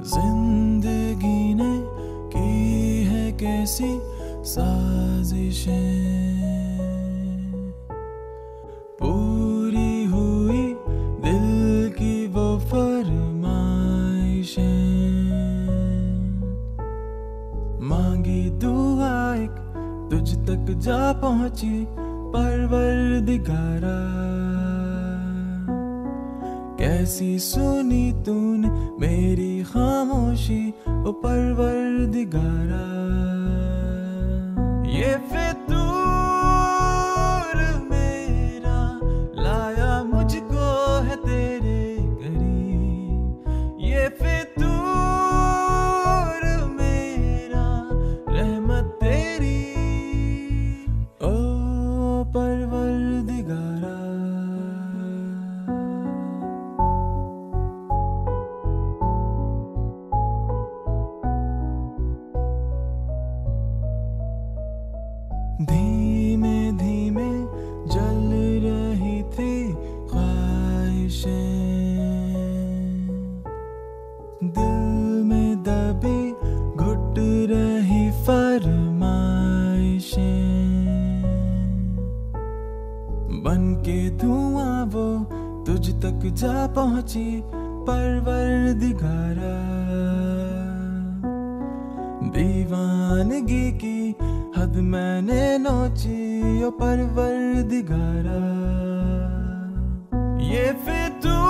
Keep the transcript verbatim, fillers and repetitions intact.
जिंदगी ने की है कैसी साजिशें, पूरी हुई दिल की वो फरमाइशें, मांगी दुआ एक तुझ तक जा पहुंची परवरदिगारा, कैसी सुनी तूने मेरी खामोशी ओ परवरदिगारा। ये फितूर मेरा लाया मुझको है तेरे करीब, ये फितूर मेरा रहमत तेरी ओ परवरदिगारा। धीमे धीमे जल रही थी ख्वाहिशें, दिल में दबी घुट रही फरमाइशें, बन के धुआं वो तुझ तक जा पहुंची परवरदिगारा। दीवानगी की हद मैंने नोची ओ परवरदिगारा। ये फितूर